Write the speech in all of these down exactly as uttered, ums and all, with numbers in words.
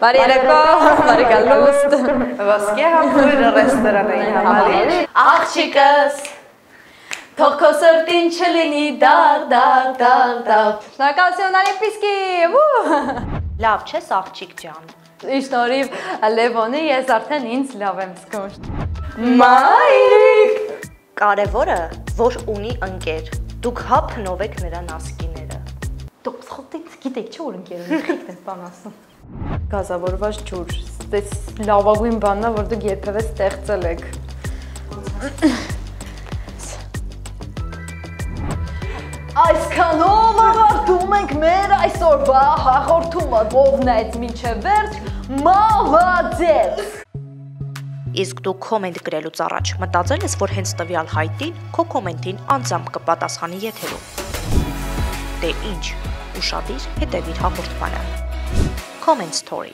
Բարի երեկո, բարի գալուստ։ Ոսկե համբույրը ռեստորանի համալիր։ Աղջիկս, թող քո սրտին չլինի դաղ, դաղ, դաղ, դաղ։ Շնորհակալություն Օլիմպիսկի։ Լավ չես աղջիկ ջան։ Շնորհիվ Լևոնի, ես արդեն ինձ լավ եմ զգում։ Մայրիկ։ Կարևորը, որ ունի ընկեր։ Դուք հա փնով եք նրա ասկիները։ Դուք խոտից գիտեք չէ որ ընկերուհի խիտ են բան ասում։ Գազավորված ջուր, այս լավագույն բանն է, որ դուք երբևէ ստեղծել եք։ Այսքանով ավարտում ենք մեր այսօրվա հաղորդումը, ողնայց մինչև վերջ, մալադեց։ Իսկ դու կոմենտ գրելուց առաջ մտածել ես, որ հենց տվյալ հայտին քո կոմենտին անձամբ կպատասխանի եթերում։ Դե ինչ, ուշադիր հետևիր հաղորդմանը։ Comment Story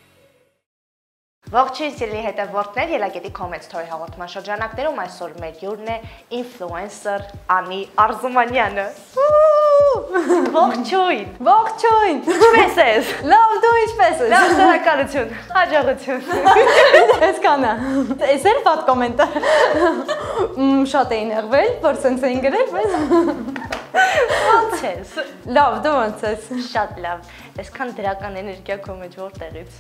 Ողջույն սիրելի հետևորդներ, Ելակետի Comment Story հաղորդման շրջանակներում այսօր մեր հյուրն է ինֆլուենսեր Անի Արզումանյանը։ Ողջույն։ Ողջույն։ Ինչպե՞ս ես։ Լավ, դու ինչպե՞ս ես։ Լավ, շնորհակալություն։ Հաջողություն։ Այսքանը։ Էս էր վատ կոմենտը։ Շատ էին եղվել, որ սենց էին գրել, բայց ո՞նց ես։ Լավ, դու ո՞նց ես։ Շատ լավ։ Այսքան դրական էներգիա քո մեջ որտեղից։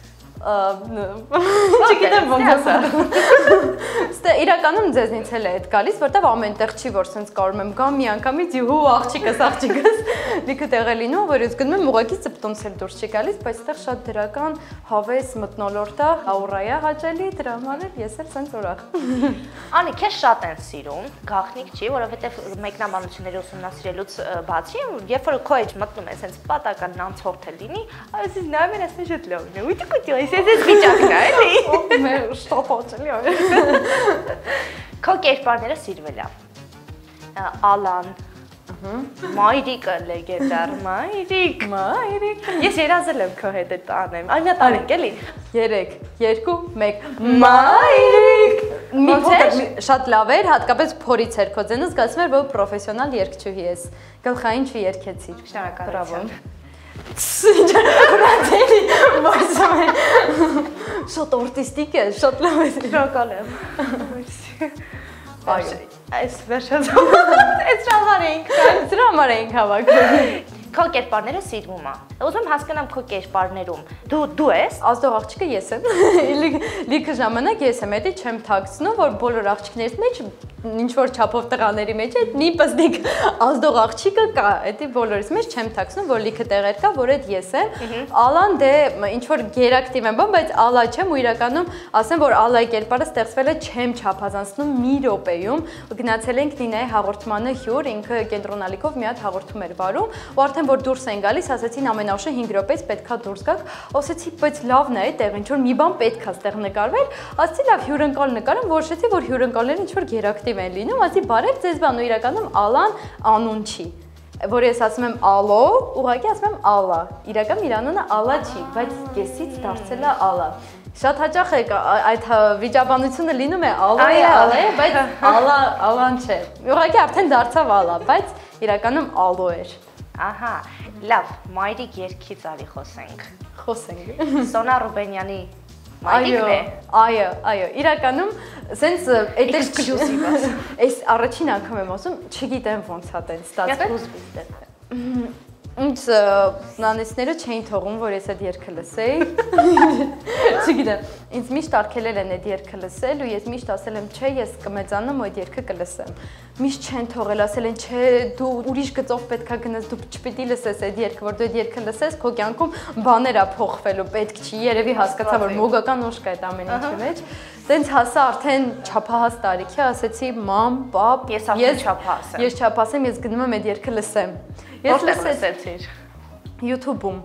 Չգիտեմ ոնց ասեմ։ Ստե իրականում ձեզնից էլ է այդ գալիս, որտեվ ամեն տեղ չի որ սենց կարում եմ գամ մի անգամից յուհու աղջիկս աղջիկս լիքը տեղ է լինում, որ ես գնում եմ ուղղակի ծպտոնց էլ դուրս չի գալիս, բայց այդտեղ շատ դրական հավես մթնոլորտ է, աուրայա հաճելի, դրա համար էլ ես էլ սենց ուրախ։ Անի, քեզ շատ են սիրում, գաղտնիք չի, որովհետև մեկնաբանությունների ուսումնասիրելուց բացի, երբ որ քո էջ մտնում է սենց պատական անցորդ է լինի, այսինքն նայում են ասեն շատ լավն է, ուտի կուտի այս այս վիճակն է, էլի։ Մեր շտապացելի է։ Քո կերպարները սիրվել է։ Ալան, Մայրիկը լեգենդար, Մայրիկ։ Մայրիկ։ Ես երազել եմ քո հետ այդ անեմ։ Այն մի տանենք էլի։ երեք, երկու, մեկ։ Մայրիկ։ Մի փոքր շատ լավ էր, հատկապես փորից էր քո ձենը, զգացում էր, որ պրոֆեսիոնալ երգչուհի ես։ Գլխային չերգեցիր։ Շնորհակալություն։ Բրատերի մարզում է։ Շատ արտիստիկ է, շատ լավ է։ Շնորհակալ եմ։ Այո, այս վերջացավ։ Այս համար էինք, դրա համար էինք հավաքվել։ Քո կերպարները սիրվում է։ Ուզում եմ հասկանամ քո կերպարներում։ Դու դու ես։ Ազդող աղջիկը ես եմ։ Լիքը ժամանակ ես եմ, էդի չեմ թաքցնում, որ բոլոր աղջիկներից մեջ ինչ որ չափով տղաների մեջ այդ մի պստիկ ազդող աղջիկը կա, էդի բոլորից մեջ չեմ թաքցնում, որ լիքը տեղեր կա, որ այդ ես եմ։ Ալան դե ինչ որ գերակտիվ եմ, բայց ալա չեմ ու իրականում ասեմ, որ ալայի կերպարը ստեղծվել է չեմ չափազանցնում մի րոպեում։ Գնացել ենք Նինայի հաղորդմանը հյուր, ինքը կենտրոնալիքով մի հատ հաղորդում էր վարում, ու արդեն որ դուրս են գալիս, ասեցին ամենաուշը հինգ րոպեից պետքա դուրս գաք, ասեցի, բայց լավն է այդտեղ, ինչ որ մի բան պետքա այդտեղ նկարվել, ասեցի լավ հյուրընկալ նկարեմ, որոշեցի, որ հյուրընկալները ինչ որ գերակտիվ են լինում, ասեցի բարև ձեզ բան ու իրականում Ալան անուն չի, որ ես ասում եմ ալո, ուղղակի ասում եմ ալա, իրականում իր անունը Ալա չի, բայց կեսից դարձել է Ալա։ Շատ հաճախ է այդ վիճաբանությունը լինում է ալա է, ալա է, բայց ալա ալան չէ։ Ուղղակի արդեն դարձավ ալա, բայց իրականում ալո էր։ Ահա, լավ, Մայրիկ երգից արի խոսենք։ Խոսենք։ Սոնա Ռուբենյանի Մայրիկն է։ Այո, այո, իրականում սենց այդ էքսկլյուզիվ է։ Այս առաջին անգամ եմ ասում, չգիտեմ ոնց է տեն ստացվել։ Ինձ նանեսները չէին թողում, որ ես այդ երգը լսեի։ Չգիտեմ, ինձ միշտ արգելել են այդ երգը լսել ու ես միշտ ասել եմ, չէ, ես կմեծանամ ու այդ երգը կլսեմ։ Միշտ չեն թողել, ասել են, չէ, դու ուրիշ գծով պետքա գնաս, դու չպիտի լսես այդ երգը, որ դու այդ երգը լսես, քո կյանքում բաներ է փոխվելու, պետք չի, երևի հասկացա, որ մոգական ուժ կա այդ ամեն ինչի մեջ։ Տենց հասա արդեն չափահաս տարիքի, ասեցի, մամ, պապ, ես արդեն չափահաս եմ։ Ես չափահաս եմ, ես գնում եմ այդ երգը լսեմ։ Ես լսեցի YouTube-ում։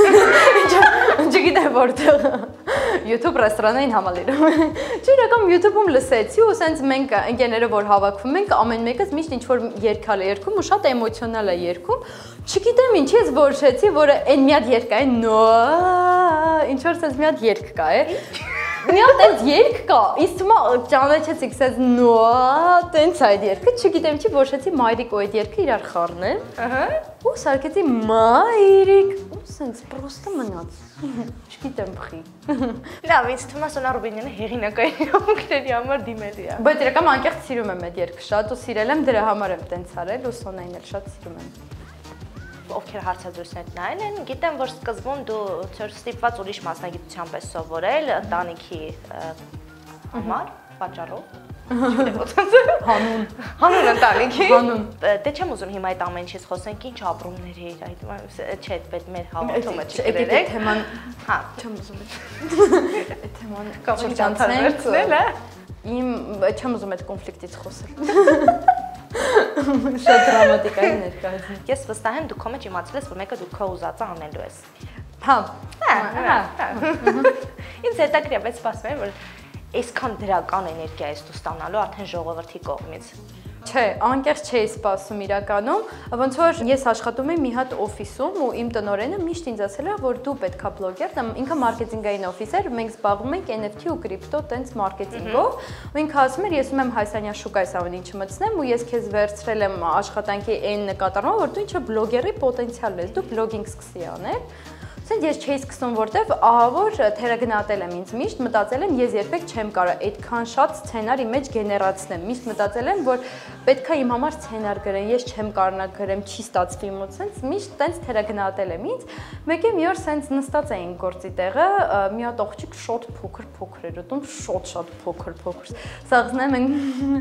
Չգիտեմ որտեղ։ YouTube ռեստորանային համալիրում։ Չիրակամ YouTube-ում լսեցի ու սենց մենք ընկերները որ հավաքվում ենք, ամեն մեկս միշտ ինչ որ երգալ է երգում ու շատ էմոցիոնալ է երգում։ Չգիտեմ ինչի ես որոշեցի, որ այն մի հատ երգ կա, նո, ինչ որ սենց մի հատ երգ կա է։ Մի հատ այդ երգ կա, իսկ թվում է ճանաչեցիք, ասես նո, տենց այդ երգը, չգիտեմ չի որոշեցի մայրիկ ու այդ երգը իրար խառնել։ Ահա։ Ու սարքեցի մայրիկ, ու սենց պրոստը մնաց։ Չգիտեմ բխի։ Լավ, ինձ թվում է Սոնա Ռուբինյանը հեղինակային իրավունքների համար դիմելի է։ Բայց իրական անկեղծ սիրում եմ այդ երգը շատ ու սիրել եմ, դրա համար եմ տենց արել ու Սոնային էլ շատ սիրում եմ։ Ովքեր հարցազրույցներ նայել են, գիտեմ, որ սկզբում դու ծոր ստիպված ուրիշ մասնագիտությամբ ես սովորել ընտանիքի համար, պատճառով։ Հանուն։ Հանուն ընտանիքի։ Հանուն։ Դե չեմ ուզում հիմա այդ ամեն ինչից խոսենք, ինչ ապրումների էր այդ, չէ, պետք մեր հաղորդումը չգրել եք։ Թեման, հա, չեմ ուզում այդ թեման չանցնել, հա։ Իմ չեմ ուզում այդ կոնֆլիկտից խոսել։ Շատ դրամատիկային ներկայացում։ Ես վստահ եմ դու քո մեջ իմացել ես, որ մեկը դու քո ուզածը անելու ես։ Հա։ Հա։ Ինձ հետաքրքիր է, բայց սպասում եմ, որ այսքան դրական էներգիա ես դու ստանալու արդեն ժողովրդի կողմից։ Չէ, անկեղծ չէի սպասում իրականում, ոնց որ ես աշխատում եմ մի հատ օֆիսում ու իմ տնօրենը միշտ ինձ ասել է, որ դու պետքա բլոգեր, ինքը մարքեթինգային օֆիսեր, մենք զբաղվում ենք N F T ու կրիպտո տենց մարքեթինգով, ու ինքը ասում էր, ես ուզում եմ հայաստանյան շուկայից ամեն ինչ մտցնեմ ու ես քեզ վերցրել եմ աշխատանքի այն նկատառումով, որ դու ինչ-որ բլոգերի պոտենցիալ ես, դու բլոգինգ սկսի անել։ Ցենց ես չէի սկսում, որտեվ ահա որ թերագնահատել եմ ինձ միշտ, մտածել եմ ես երբեք չեմ կարող այդքան շատ սցենար իմ մեջ գեներացնեմ։ Միշտ մտածել եմ, որ պետքա իմ համար սցենար գրեն, ես չեմ կարողանա գրեմ, չի ստացվի ու ցենց միշտ տենց թերագնահատել եմ ինձ։ Մեկ մի օր ցենց նստած էինք գործի տեղը, մի հատ աղջիկ շատ փոքր փոքր էր ուտում, շատ շատ փոքր փոքր։ Սաղձնեմ են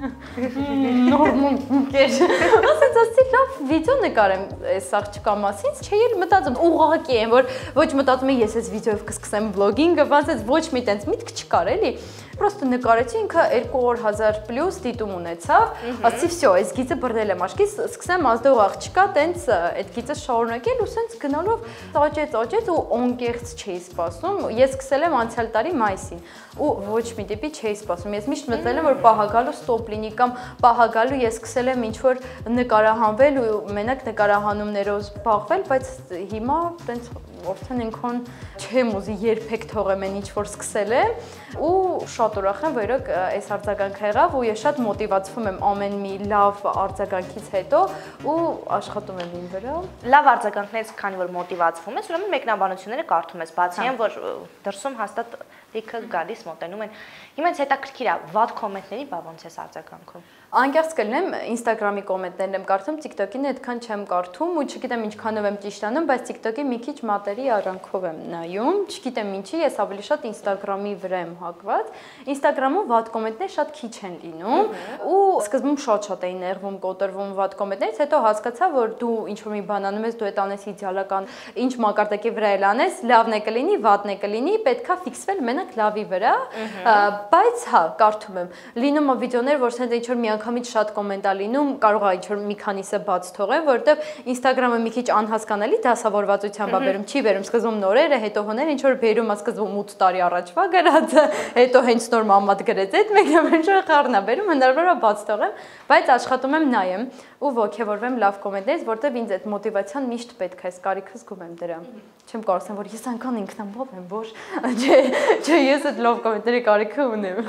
նորմալ կեր։ Ասած ասի լավ վիդեո նկարեմ այս աղջկա մասին, չէի էլ մտածում ուղղակի եմ, որ ոչ մտածում եմ ես այս վիդեոյով կսկսեմ վլոգինգը, բացած ոչ մի տենց միտք չկար էլի։ Պրոստը նկարեցի, ինքը երկու հազար պլյուս դիտում ունեցավ, ասի վсё, այս գիծը բռնել եմ աչքից, սկսեմ ազդող աղջկա տենց այդ գիծը շարունակել ու սենց գնալով ծաճեց, ծաճեց ու անկեղծ չէի սպասում։ Ես սկսել եմ անցյալ տարի մայիսին ու ոչ մի տիպի չէի սպասում։ Ես միշտ մտածել եմ, որ պահագալու ստոպ լինի կամ պահագալու ես սկսել եմ ինչ-որ նկարահանվել ու մենակ նկարահանումներով զբաղվել, բայց հիմա տենց արդեն ինքան չեմ ուզի երբեք թողեմ այն ինչ-որ սկսել եմ ու շատ ուրախ եմ, որ իրոք այս արձագանքը եղավ ու ես շատ մոտիվացվում եմ ամեն մի լավ արձագանքից հետո ու աշխատում եմ իմ վրա։ Լավ արձագանքներից քանի որ մոտիվացվում ես, ուրեմն մեկնաբանությունները կարդում ես, բացի այն, որ դրսում հաստատ լիքը գալիս մոտենում են։ Հիմա ինձ հետաքրքիր է, վատ կոմենտների բա ոնց ես արձագանքում։ Անկեղծ կլինեմ, Instagram-ի կոմենտներն եմ կարդում, TikTok-ին այդքան չեմ կարդում ու չգիտեմ ինչքանով եմ ճիշտ անում, բայց TikTok-ի մի քիչ մատերի արանքով եմ նայում, չգիտեմ ինչի, ես ավելի շատ Instagram-ի վրա եմ հակված։ Instagram-ում վատ կոմենտներ շատ քիչ են լինում ու սկզբում շատ-շատ էին նեղվում, կոտրվում վատ կոմենտներից, հետո հասկացա, որ դու ինչ-որ մի բան անում ես, դու այդ անես իդեալական, ինչ մակարդակի վրա էլ անես, լավն է կլինի, վատն է կլինի, պետքա ֆիքսվել մենակ լավի վրա, բայց հա, կարդում եմ։ Լինում է վիդեոներ, որ սենց ինչ-որ մի անգամից շատ կոմենտ է լինում, կարող է ինչ-որ մի քանիսը բաց թողեմ, որովհետև Instagram-ը մի քիչ անհասկանալի դասավորվածությամբ է բերում, չի բերում սկզբում նորերը, հետո հոներ ինչ-որ բերում է սկզբում ութ տարի առաջվա գրածը, հետո հենց նոր մամատ գրեց, այդ մեկը ինչ-որ խառն է բերում, հնարավոր է բաց թողեմ, բայց աշխատում եմ նայեմ ու ոգևորվեմ լավ կոմենտներից, որովհետև ինձ այդ մոտիվացիան միշտ պետք է, այս կարիքը զգում եմ դրա։ Չեմ կարող ասեմ, որ ես անգամ ինքնաբավ եմ, որ չէ, չէ, ես այդ լավ կոմենտների կարիքը ունեմ։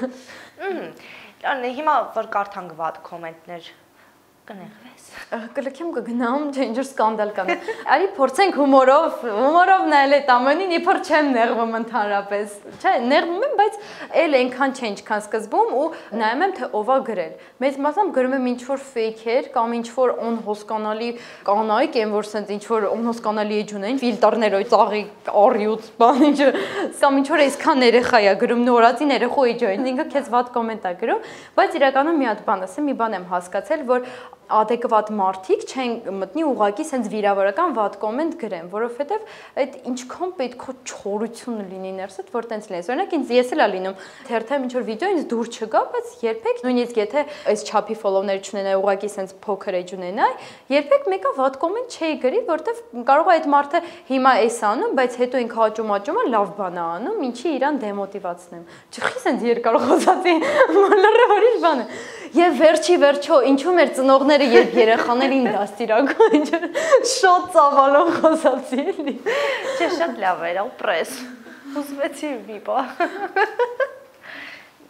Հիմա որ կարդանք վատ կոմենտներ կնեղվես։ Կլքեմ կգնամ, չէ, ինչ-որ սկանդալ կան։ Արի փորձենք հումորով, հումորով նայել այդ ամենին, իբր չեմ նեղվում ընդհանրապես։ Չէ, նեղվում եմ, բայց էլ այնքան չէ, ինչքան սկզբում ու նայում եմ թե ով է գրել։ Մեծ մասամբ գրում եմ ինչ-որ ֆեյքեր կամ ինչ-որ անհոսկանալի կանայք են, որ սենց ինչ-որ անհոսկանալի էջ ունեն, ֆիլտրներ օй ծաղի առյուծ, բան ինչ, կամ ինչ-որ այսքան երեխա է գրում, նորածին երեխու էջ է, ինքը քեզ վատ կոմենտ է գրում, բայց իրականում մի հատ բան ասեմ, մի բան եմ հասկացել, որ adekvat մարդիկ չեն մտնի ուղակի սենց վիրավորական վատ կոմենտ գրեն, որովհետև այդ ինչքան պետք է չորություն լինի ներսդ, որ տենց լինես։ Օրինակ ինձ ես էլ է լինում, թերթեմ ինչ-որ վիդեո ինձ դուր չգա, բայց երբեք նույնիսկ եթե այս չափի ֆոլոուներ չունենայի, ուղակի սենց փոքր էջ ունենայի, երբեք մեկը վատ կոմենտ չէի գրի, որովհետև կարող է այդ մարդը հիմա էս անում, բայց հետո ինքը հաճում-հաճում է լավ բան է անում, ինչի իրան դեմոտիվացնեմ։ Չխի սենց երկար խոսացի, մոլորը բան է։ Եվ վերջի վերջո ինչու մեր ծնողները երբ երեխաներին դաստիարակում են, շատ ծավալով խոսացի էլի։ Չէ, շատ լավ էր, ապրես։ Ուզվեցի մի բա։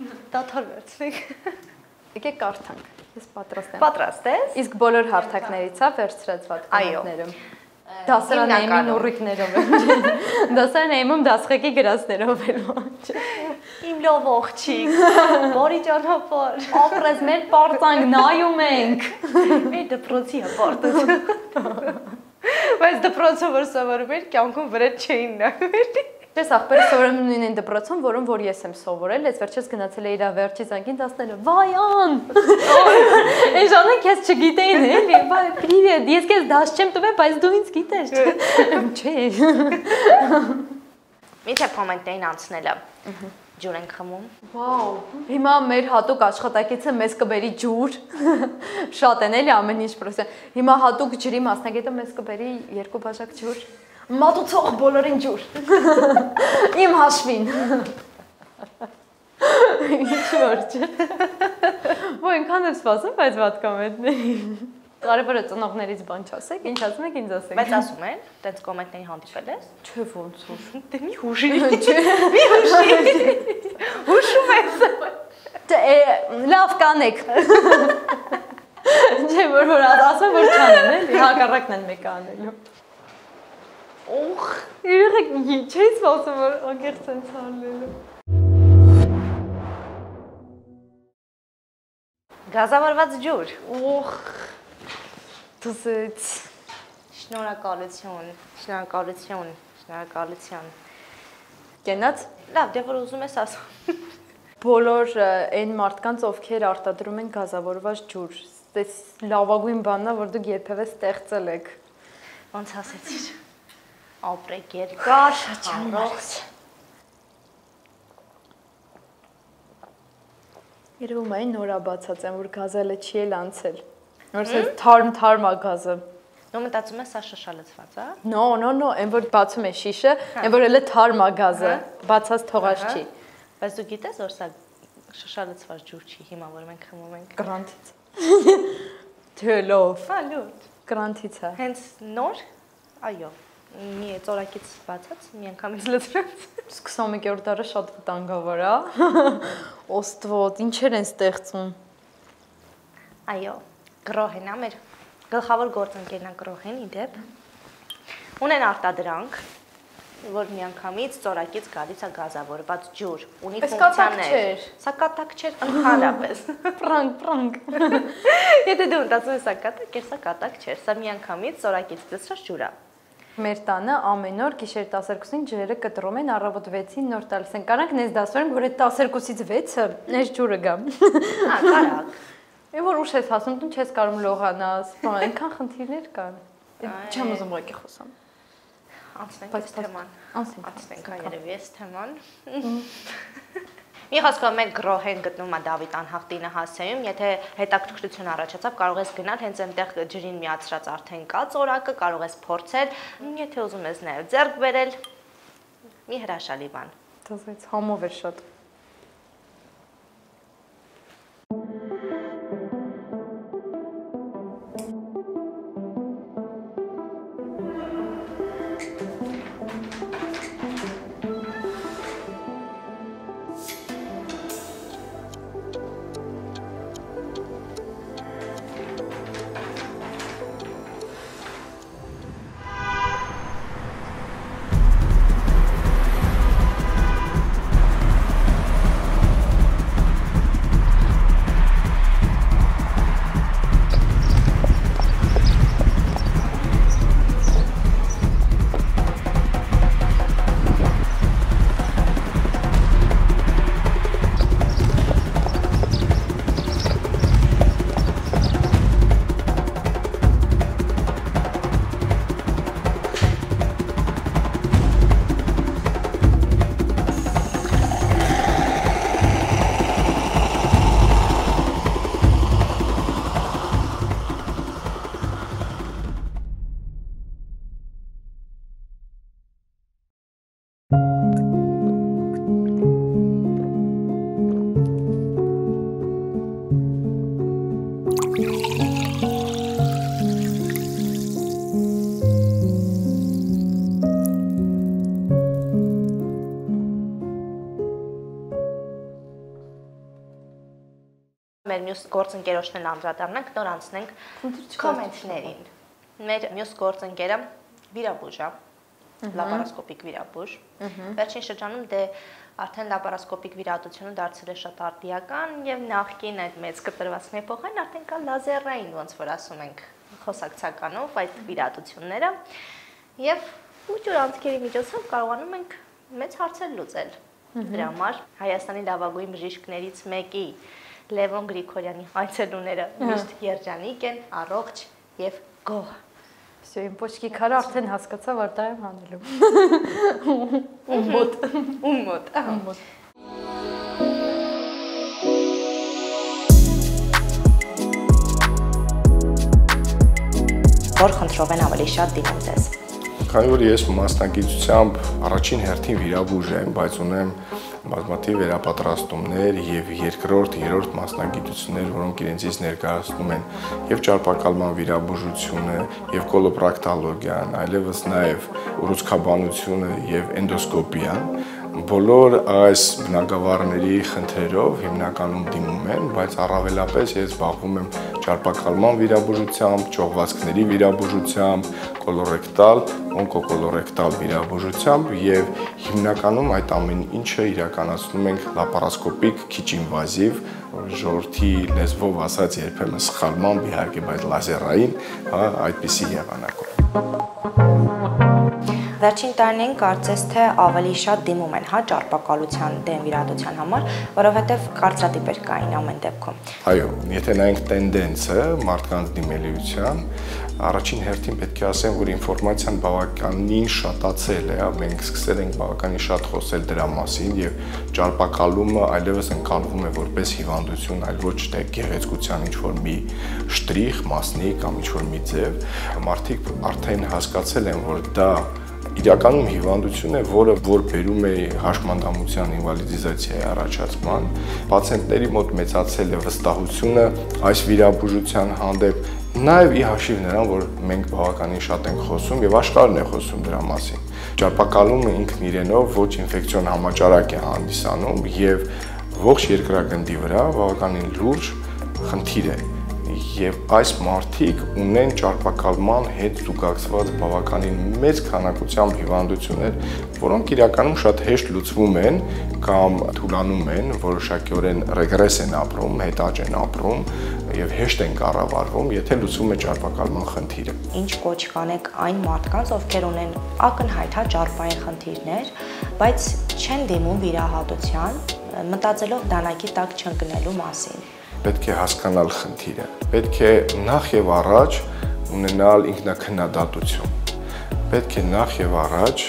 Դաթար վերցնենք։ Եկեք կարդանք։ Ես պատրաստ եմ։ Պատրաստ ես։ Իսկ բոլոր հարթակներից է վերցրած վատկաներում։ Դասարանային նորիկներով եմ։ Դասարանայում դասղեկի գրածներով եմ։ Իմ լավ աղջիկ։ Բարի ճանապարհ։ Ապրես մեր պարտանք նայում ենք։ Մեր դպրոցի հպարտություն։ Բայց դպրոցը որ սովորում էր, կյանքում վրա չէին նայում։ Ես ախպերը սովորում նույնն դպրոցում, որում որ ես եմ սովորել, ես վերջից գնացել էի իր վերջի զանգին դասները, վայ ան։ Այն ժամանակ ես չգիտեին, էլի, վայ, պրիվետ, ես քեզ դաս չեմ տվել, բայց դու ինձ գիտես։ Չէ։ Միթե կոմենտային անցնելը։ Ջուր ենք խմում։ Վաու։ Հիմա մեր հատուկ աշխատակիցը մեզ կբերի ջուր։ Շատ են էլի ամեն ինչ պրոֆեսիոն։ Հիմա հատուկ ջրի մասնագետը մեզ կբերի երկու բաժակ ջուր։ Մատուցող բոլորին ջուր։ Իմ հաշվին։ Ինչ որ չէ։ Ոյ ինքան եմ սպասում, բայց վատկամետների։ Կարևորը ծնողներից բան չասեք, ինչ ասում եք ինձ ասեք։ Բայց ասում են, տենց կոմենտների հանդիպել ես։ Չէ ոնց որ։ Դե մի հուշի։ Մի հուշի։ Հուշում ես։ Դե լավ կանեք։ Չէ որ որ ասում որ չանեն, էլի հակառակն են մեկը անելու։ Օխ, երեք չի սպասում որ անկեղծ են ցալելու։ Գազավորված ջուր։ Օխ, դուզից։ Շնորհակալություն, շնորհակալություն, շնորհակալություն։ Կենաց։ Լավ, դե որ ուզում ես ասում։ Բոլոր այն մարդկանց, ովքեր արտադրում են գազավորված ջուր, այս լավագույն բանն է, որ դուք երբևէ ստեղծել եք։ Ոնց ասեցիր։ Ապրեք երկար, առողջ։ Երևում է նորա բացած են, որ գազելը չի էլ անցել։ Որ այս թարմ-թարմ է գազը։ Նո մտածում ես սա շշալցված, հա։ No, no, no, այն որ բացում է շիշը, այն որ էլ թարմ է գազը, բացած թողած չի։ Բայց դու գիտես, որ սա շշալցված ջուր չի, հիմա որ մենք խմում ենք։ Գրանտից։ Թե լավ։ Հա, լուրջ։ Գրանտից է։ Հենց նոր, այո, մի ծորակից բացած, մի անգամից լցրած։ Իսկ քսանմեկերորդ դարը շատ վտանգավոր է։ Ոստվոտ, ինչեր են ստեղծում։ Այո, գրոհեն է մեր գլխավոր գործընկերն է գրոհեն իդեպ։ Ունեն արտադրանք, որ միանգամից ծորակից գալիս է գազավորված ջուր, ունի ֆունկցիաներ։ Սա կատակ չէր ընդհանրապես։ Պրանկ, պրանկ։ Եթե դու մտածում ես սա կատակ էր, սա կատակ չէր, սա միանգամից ծորակից լցրած ջուր է։ Մեր տանը ամեն օր գիշեր տասներկուսին ջրերը կտրում են, առավոտ վեցին նոր տալիս են։ Կարանք նես դասվենք, որ այդ տասներկուսից վեցը այս ջուրը գա։ Հա, կարակ։ Եվ որ ուշ ես հասում, դու չես կարող լողանաս, այնքան խնդիրներ կան։ Չեմ ուզում ուղղակի խոսամ։ Անցնենք այս թեման։ Անցնենք, հա երևի այս թեման։ Մի խոսքով մեր գրոհեն գտնում է Դավիթ անհախտինը հասցեում, եթե հետաքրքրություն առաջացավ, կարող ես գնալ հենց այնտեղ ջրին միացրած արդեն կա ծորակը, կարող ես փորձել, եթե ուզում ես նաև ձեռք բերել, մի հրաշալի բան։ Դասից համով էր շատ։ մեր մյուս գործընկերոջներն անդրադառնանք, նոր անցնենք կոմենտներին։ Մեր մյուս գործընկերը վիրաբույժ է, լապարասկոպիկ վիրաբույժ։ Վերջին շրջանում դե արդեն լապարասկոպիկ վիրահատությունը դարձել է շատ արդիական եւ նախկին այդ մեծ կտրվածքների փոխարեն արդեն կա լազերային, ոնց որ ասում ենք խոսակցականով այդ վիրահատությունները եւ ուժուր անցքերի միջոցով կարողանում ենք մեծ հարցեր լուծել։ Դրա համար Հայաստանի լավագույն բժիշկներից մեկի Լևոն Գրիգորյանի այցելուները միշտ երջանիկ են, առողջ եւ գոհ։ Всё, իմ պոչկի քարը արդեն հասկացա, որ դա եմ անելու։ Ում մոտ, ում մոտ, ում մոտ։ Որ խնդրով են ավելի շատ դիմում ձեզ։ Քանի որ ես մասնագիտությամբ առաջին հերթին վիրաբույժ եմ, բայց ունեմ բազմաթիվ վերապատրաստումներ եւ երկրորդ, երրորդ մասնագիտություններ, որոնք իրենցից ներկայացնում են եւ ճարպակալման վիրաբուժությունը, եւ կոլոպրակտոլոգիան, այլևս նաեւ ուռուցքաբանությունը եւ էնդոսկոպիան, բոլոր այս բնագավառների խնդրերով հիմնականում դիմում են, բայց առավելապես ես զբաղվում եմ ճարպակալման վիրաբուժությամբ, ճողվածքների վիրաբուժությամբ, կոլորեկտալ, օնկոկոլորեկտալ վիրաբուժությամբ եւ հիմնականում այդ ամեն ինչը իրականացնում ենք լապարասկոպիկ քիչ ինվազիվ, ժողովրդի լեզվով ասած երբեմն սխալմամբ, իհարկե, բայց լազերային, հա, այդպիսի եղանակով։ Վերջին տարիներին կարծես թե ավելի շատ դիմում են, հա, ճարպակալության դեմ վիրահատության համար, որովհետև կարծրատիպեր կային ամեն դեպքում։ Այո, եթե նայենք տենդենսը մարդկանց դիմելիության, առաջին հերթին պետք է ասեմ, որ ինֆորմացիան բավականին շատացել է, մենք սկսել ենք բավականին շատ խոսել դրա մասին եւ ճարպակալումը այլևս ընկալվում է որպես հիվանդություն, այլ ոչ թե գեղեցկության ինչ-որ մի շտրիխ, մասնիկ կամ ինչ-որ մի ձև։ Մարդիկ արդեն հասկացել են, որ դա իրականում հիվանդություն է, որը որ բերում է հաշմանդամության ինվալիդիզացիայի առաջացման, պացիենտների մոտ մեծացել է վստահությունը այս վիրաբուժության հանդեպ, նաև ի հաշիվ նրան, որ մենք բավականին շատ ենք խոսում եւ աշխարհն է խոսում դրա մասին։ Ճարպակալումը ինքն իրենով ոչ ինֆեկցիոն համաճարակ է հանդիսանում եւ ողջ երկրագնդի վրա բավականին լուրջ խնդիր է։ Եվ այս մարդիկ ունեն ճարպակալման հետ զուգակցված բավականին մեծ քանակությամբ հիվանդություններ, որոնք իրականում շատ հեշտ լուծվում են կամ թուլանում են, որոշակիորեն ռեգրես են ապրում, հետաճ են ապրում եւ հեշտ են կառավարվում, եթե լուծվում է ճարպակալման խնդիրը։ Ինչ կոչ կանեք այն մարդկանց, ովքեր ունեն ակնհայտ հա ճարպային խնդիրներ, բայց չեն դիմում վիրահատության, մտածելով դանակի տակ չընկնելու մասին։ Պետք է հասկանալ խնդիրը, պետք է նախ եւ առաջ ունենալ ինքնակնդատություն, պետք է նախ եւ առաջ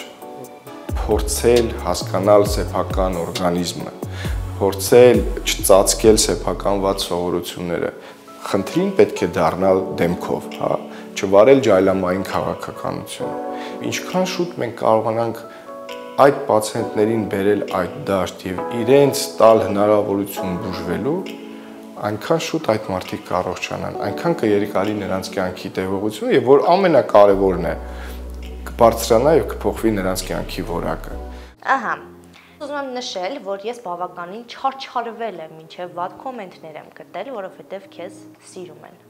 փորձել հասկանալ սեփական օրգանիզմը, փորձել չծածկել սեփականված սովորությունները, խնդրին պետք է դառնալ դեմքով, հա, չվարել ջայլամային քաղաքականությունը։ Ինչքան շուտ մենք կարողանանք այդ պացիենտներին բերել այդ դաշտ եւ իրենց տալ հնարավորություն բուժվելու, այնքան շուտ այդ մարդիկ կառողջանան, այնքան կերկարի նրանց կյանքի տևողությունը եւ որ ամենակարևորն է, կբարձրանա եւ կփոխվի նրանց կյանքի որակը։ Ահա։ Ուզում եմ նշել, որ ես բավականին չարչարվել եմ, մինչև վատ կոմենտներ եմ գտել, որովհետեւ քեզ սիրում են։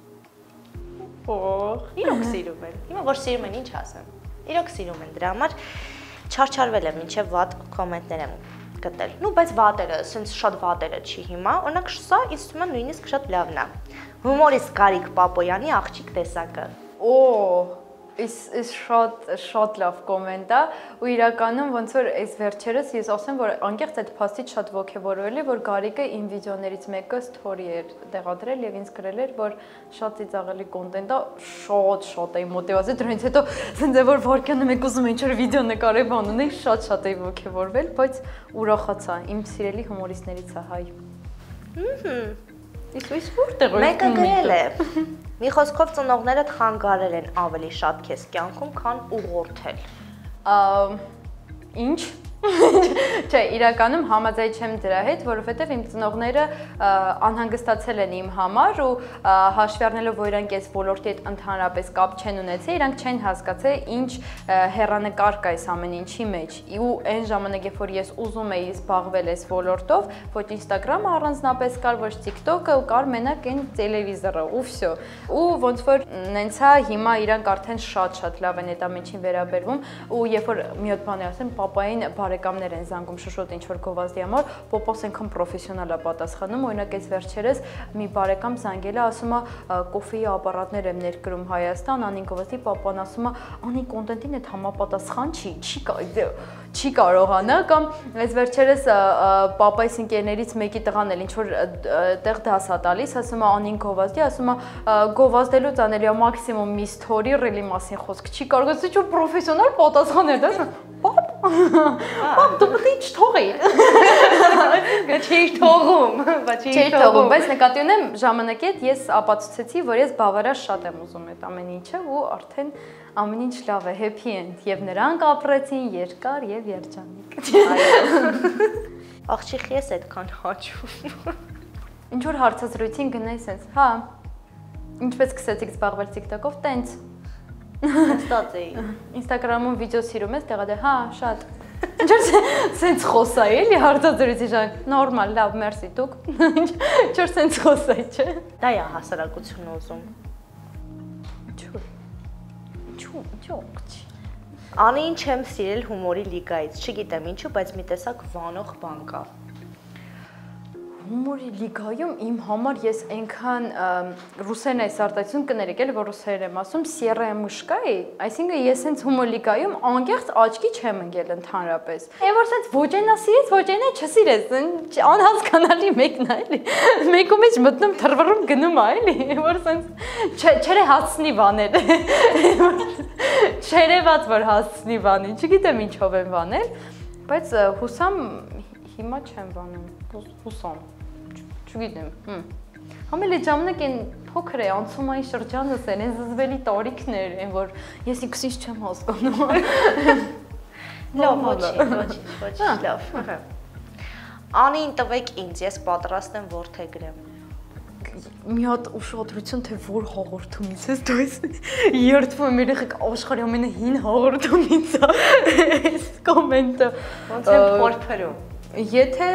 Օ, իրոք սիրում են։ Հիմա որ սիրում են, ինչ ասեմ։ Իրոք սիրում են, դրա համար չարչարվել եմ, մինչև վատ կոմենտներ եմ գտել։ Նու, բայց վատերը, ասենց շատ վատերը չի հիմա, օրինակ սա ինձ թվում է նույնիսկ շատ լավն է։ Հումորիստ Գարիկ Պապոյանի աղջիկ տեսակը։ Օ, Իս իս շատ շատ լավ կոմենտ է ու իրականում ոնց որ այս վերջերս ես ասեմ որ անկեղծ այդ փաստից շատ ողջևորվել է որ Գարիկը իմ վիդեոներից մեկը սթորի էր տեղադրել եւ ինձ գրել էր որ շատ ծիծաղելի կոնտենտ է շատ շատ էի մոտիվացել դրանից հետո ասենց է որ վարկյանը մեկ ուզում ինչ որ վիդեո նկարել բան ունեի շատ շատ էի ողջևորվել բայց ուրախացա իմ սիրելի հումորիստներից է հայ Հհհ Իսկ իս որտեղ է մեկը գրել է Մի խոսքով ծնողներդ խանգարել են ավելի շատ քեզ կյանքում, քան ուղղորդել։ Ինչ, Չէ, իրականում համաձայն չեմ դրա հետ, որովհետև իմ ծնողները անհանգստացել են իմ համար ու հաշվի առնելով, որ իրանք այս ոլորտի հետ ընդհանրապես կապ չեն ունեցել, իրանք չեն հասկացել ինչ հեռանկար կա այս ամեն ինչի մեջ։ Ու այն ժամանակ, երբ որ ես ուզում էի զբաղվել այս ոլորտով, ոչ Instagram-ը առանձնապես կար, ոչ TikTok-ը, ու կար մենակ այն տելևիզորը, ու վсё։ Ու ոնց որ նենցա հիմա իրանք արդեն շատ-շատ լավ են այդ ամենին վերաբերվում, ու երբ որ մի հատ բան ասեմ, պապային բարեկամներ են զանգում շշոտ ինչ որ գովազդի համար, պապաս այնքան պրոֆեսիոնալ է պատասխանում, օրինակ այս վերջերս մի բարեկամ զանգել է, ասում է կոֆեի ապարատներ եմ ներկրում Հայաստան, անին գովազդի, պապան ասում է, անի կոնտենտին այդ համապատասխան չի, չի կա չի կարողանա կամ այս վերջերս պապայիս ընկերներից մեկի տղան էլ ինչ որ տեղ դաս է տալիս, ասում է անին գովազդի, ասում է գովազդելուց անելի է մաքսիմում մի սթորի ռելի մասին խոսք չի կարող, ասի չէ պրոֆեսիոնալ պատասխան էր, դա պապ պապ դու պետք է չթողիր Չէի թողում, բայց չէի թողում, բայց նկատի ունեմ ժամանակի հետ ես ապացուցեցի, որ ես բավարար շատ եմ ուզում այդ ամեն ինչը ու արդեն ամեն ինչ լավ է, happy end եւ նրանք ապրեցին երկար եւ երջանիկ։ Աղջիկի ես այդքան հաճում։ Ինչ որ հարցազրույցին գնայի sense, հա։ Ինչպես սկսեցիք զբաղվել TikTok-ով, տենց։ Հստակ էի։ Instagram-ում վիդեո սիրում ես, տեղա դե, հա, շատ։ Ինչ որ sense խոսայի, էլի հարցազրույցի ժամանակ, նորմալ, լավ, մերսի, դուք։ Ինչ որ sense խոսայի, չէ։ Դա է հասարակությունը ուզում։ Ինչու։ Ինչու, ինչու։ Անին չեմ սիրել հումորի լիգայից, չգիտեմ ինչու, բայց մի տեսակ վանող բան կա։ Հումորի լիգայում իմ համար ես այնքան ռուսերեն այս արտահայտություն կներեք էլի, որ ռուսերեն եմ ասում, սիեռայ մշկայի, այսինքն ես հենց հումոր լիգայում անկեղծ աչքի չեմ ընկել ընդհանրապես։ Այն որ սենց ոչ այնա սիրես, ոչ այնա չսիրես, անհասկանալի մեկն է էլի։ Մեկու մեջ մտնում թռվռում գնում է էլի, որ սենց չերը հասցնի բանել։ Չերևաց որ հասցնի բանին, չգիտեմ ինչով եմ բանել, բայց հուսամ հիմա չեմ բանում, հուսամ, չգիտեմ, համ էլ այդ ժամանակ են փոքր է, անցումային շրջանս են, են զզվելի տարիքներ են, որ ես ինքս ինչ չեմ հասկանում։ Լավ, ոչինչ, ոչինչ, ոչինչ, լավ։ Անին տվեք ինձ, ես պատրաստ եմ որդեգրեմ։ Մի հատ ուշադրություն, թե որ հաղորդումից ես դու ես երդվում եմ երեխեք աշխարհի ամենահին հաղորդումից է այս կոմենտը։ Ոնց եմ փորփրում։ Եթե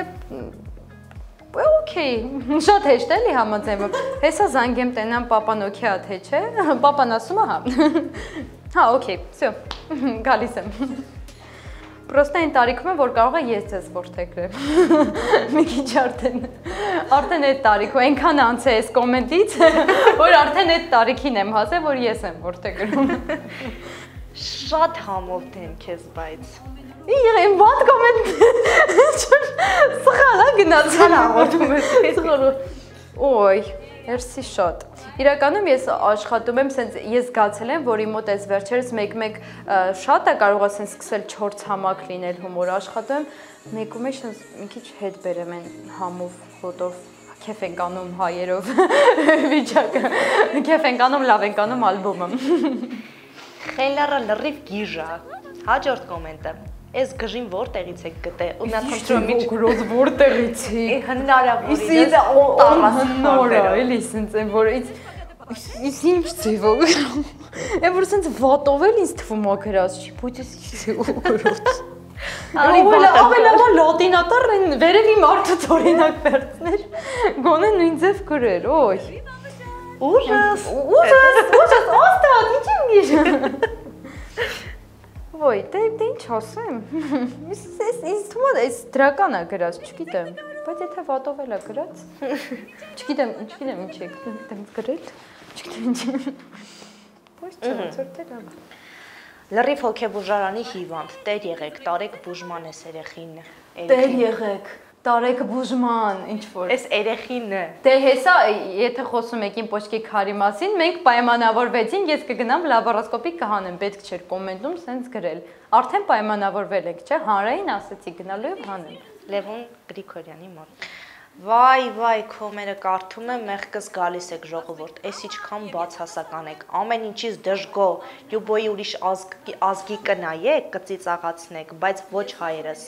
օքեյ, շատ հեշտ էլի համաձայնվում։ Հեսա զանգեմ տենամ պապան օքեյ ա թե չէ։ Պապան ասում է հա։ Հա, օքեյ, всё։ Գալիս եմ։ Պրոստը այն տարիքում եմ, որ կարող է ես ձեզ որդեգրեմ։ Մի քիչ արդեն։ Արդեն այդ տարիքում այնքան անց է այս կոմենտից, որ արդեն այդ տարիքին եմ հասել, որ ես եմ որդեգրում։ Շատ համով դեմ քեզ, բայց Իմ բադ կոմենտ սխալ է գնացել աղորդում ես։ Ոյ, երսի շատ։ Իրականում ես աշխատում եմ, սենց ես զգացել եմ, որ իմ մոտ այս վերջերս մեկ-մեկ շատ է կարող է սենց սկսել չորս համակ լինել հումոր աշխատում, մեկում է սենց մի քիչ հետ բերեմ են համով, հոտով, քեֆ ենք անում հայերով վիճակը, քեֆ ենք անում, լավ ենք անում ալբոմը։ Խելառը լրիվ գիժա, հաջորդ կոմենտը։ Ես գժին որտեղից եք գտել։ Ու նա խնդրում եմ գրոզ որտեղից է։ Հնարավոր է։ Իսկ նորա, էլի սենց են որ Իս ինչ ձևով։ Է որ սենց վատով էլ ինձ թվում է գրած չի, ոչ ես ինչ ձևով գրած։ Ավելավա լատինատար են վերևի մարդուց օրինակ վերցներ, գոնե նույն ձև գրեր, օй։ Ուժաս, ուժաս, ուժաս, աստված, ինչ եմ գիշ։ Ոյ, դե ինչ ասեմ, ինձ թվում է այս դրական է գրած, չգիտեմ, բայց եթե վատով էլ է գրած, չգիտեմ, չգիտեմ ինչ եք տենց գրել, չգիտեմ ինչ, բայց չորդ է լավ։ Լրիվ հոգեբուժարանի հիվանդ, տեր եղեք, Տարեկ Բուժման ես երեխին։ Տեր եղեք, Տարեկ Բուժման, ինչ որ։ Այս երեխին է։ Դե հեսա, եթե խոսում եք իմ պոչկի քարի մասին, մենք պայմանավորվեցինք, ես կգնամ լաբորասկոպի կհանեմ, պետք չէր կոմենտում սենց գրել։ Արդեն պայմանավորվել ենք, չէ, հանրային ասեցի գնալու եմ հանեմ։ Լևոն Գրիգորյանի մոտ։ Վայ, վայ, քոմերը կարդում եմ, մեղքս գալիս եք ժողովուրդ, էս իչքան բացասական եք, ամեն ինչից դժգոհ, յուբոյի ուրիշ ազգի կնայեք, կծիծաղացնեք, բայց ոչ հայերս։